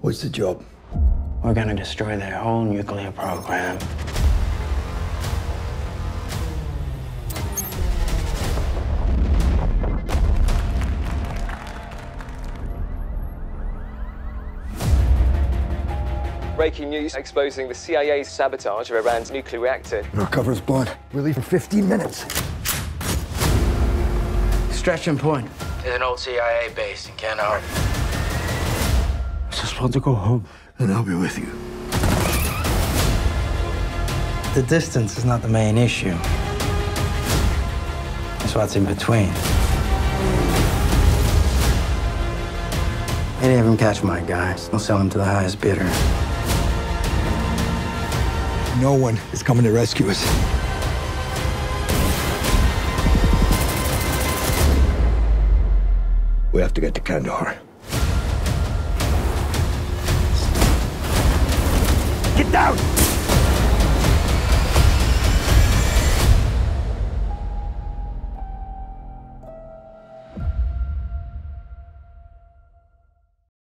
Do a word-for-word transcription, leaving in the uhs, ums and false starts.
What's the job? We're gonna destroy their whole nuclear program. Breaking news exposing the C I A's sabotage of Iran's nuclear reactor. Our cover's blown. We leave in fifteen minutes. Stretching Point is an old C I A base in Kandahar. I'm just supposed to go home. And I'll be with you. The distance is not the main issue. It's what's in between. Any of them catch my guys, I'll sell them to the highest bidder. No one is coming to rescue us. We have to get to Kandahar.